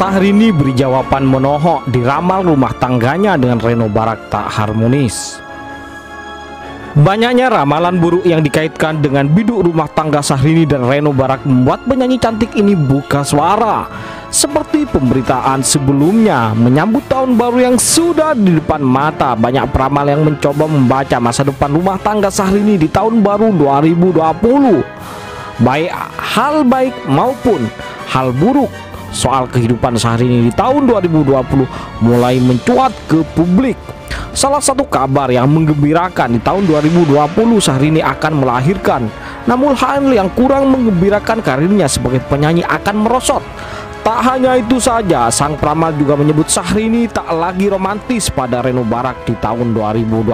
Syahrini beri jawaban menohok diramal rumah tangganya dengan Reno Barak tak harmonis. Banyaknya ramalan buruk yang dikaitkan dengan biduk rumah tangga Syahrini dan Reno Barak membuat penyanyi cantik ini buka suara. Seperti pemberitaan sebelumnya menyambut tahun baru yang sudah di depan mata, banyak peramal yang mencoba membaca masa depan rumah tangga Syahrini di tahun baru 2020. Baik hal baik maupun hal buruk soal kehidupan Syahrini di tahun 2020 mulai mencuat ke publik. Salah satu kabar yang menggembirakan di tahun 2020 Syahrini akan melahirkan. Namun hal yang kurang menggembirakan karirnya sebagai penyanyi akan merosot. Tak hanya itu saja, sang peramal juga menyebut Syahrini tak lagi romantis pada Reno Barak di tahun 2020.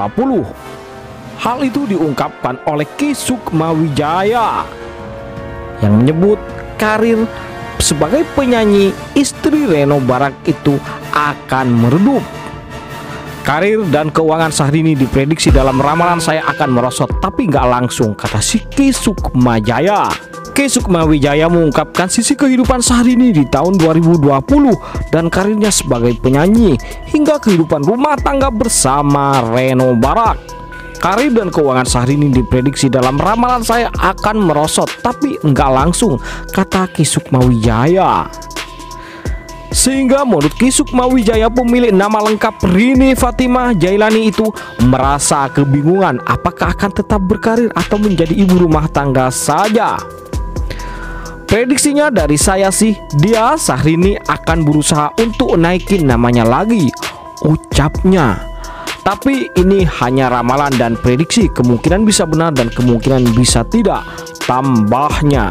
Hal itu diungkapkan oleh Ki Sukma Wijaya yang menyebut karir sebagai penyanyi istri Reno Barak itu akan meredup. Karir dan keuangan Syahrini diprediksi dalam ramalan saya akan merosot, tapi nggak langsung, kata si Ki Sukma Wijaya. Ki Sukma Wijaya mengungkapkan sisi kehidupan Syahrini di tahun 2020 dan karirnya sebagai penyanyi hingga kehidupan rumah tangga bersama Reno Barak. Karir dan keuangan Syahrini diprediksi dalam ramalan saya akan merosot, tapi nggak langsung, kata Ki Sukma Wijaya. Sehingga menurut Ki Sukma Wijaya, pemilik nama lengkap Rini Fatimah Jailani itu merasa kebingungan apakah akan tetap berkarir atau menjadi ibu rumah tangga saja. Prediksinya dari saya sih, Syahrini akan berusaha untuk naikin namanya lagi, ucapnya. Tapi ini hanya ramalan dan prediksi, kemungkinan bisa benar dan kemungkinan bisa tidak, tambahnya.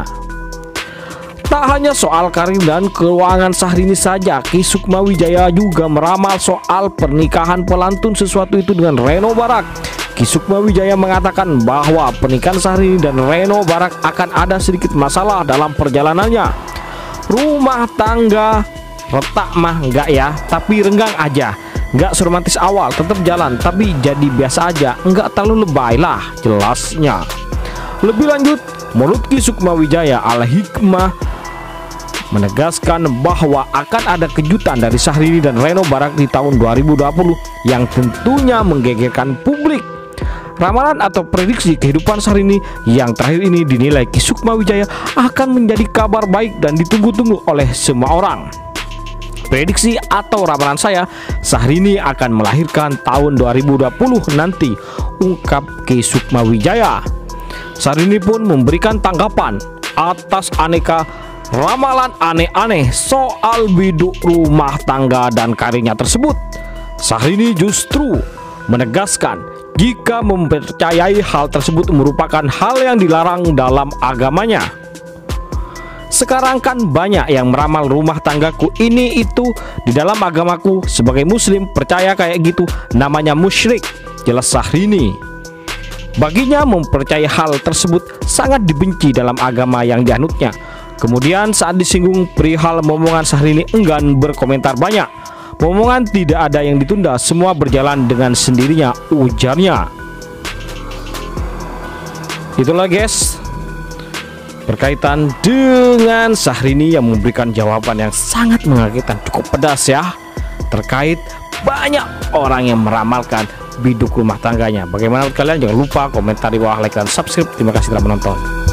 Tak hanya soal karir dan keuangan Syahrini saja, Ki Sukma Wijaya juga meramal soal pernikahan pelantun sesuatu itu dengan Reno Barak. Ki Sukma Wijaya mengatakan bahwa pernikahan Syahrini dan Reno Barak akan ada sedikit masalah dalam perjalanannya. Rumah tangga retak mah enggak ya, tapi renggang aja. Enggak seromantis awal, tetap jalan, tapi jadi biasa aja, enggak terlalu lebay lah, jelasnya. Lebih lanjut, menurut Ki Sukma Wijaya, Al-Hikmah menegaskan bahwa akan ada kejutan dari Syahrini dan Reno Barak di tahun 2020 yang tentunya menggegerkan publik. Ramalan atau prediksi kehidupan Syahrini yang terakhir ini dinilai Ki Sukma Wijaya akan menjadi kabar baik dan ditunggu-tunggu oleh semua orang. Prediksi atau ramalan saya, Syahrini akan melahirkan tahun 2020 nanti, ungkap Ki Sukma Wijaya. Syahrini pun memberikan tanggapan atas aneka ramalan aneh-aneh soal biduk rumah tangga dan karirnya tersebut. Syahrini justru menegaskan jika mempercayai hal tersebut merupakan hal yang dilarang dalam agamanya. Sekarang kan banyak yang meramal rumah tanggaku ini itu di dalam agamaku, sebagai muslim percaya kayak gitu, namanya musyrik, jelas Syahrini. Baginya mempercayai hal tersebut sangat dibenci dalam agama yang dianutnya. Kemudian saat disinggung perihal momongan, Syahrini enggan berkomentar banyak. Momongan tidak ada yang ditunda, semua berjalan dengan sendirinya, ujarnya. Itulah guys, berkaitan dengan Syahrini yang memberikan jawaban yang sangat mengagetkan, cukup pedas ya, terkait banyak orang yang meramalkan biduk rumah tangganya. Bagaimana menurut kalian? Jangan lupa komentar di bawah, like dan subscribe. Terima kasih telah menonton.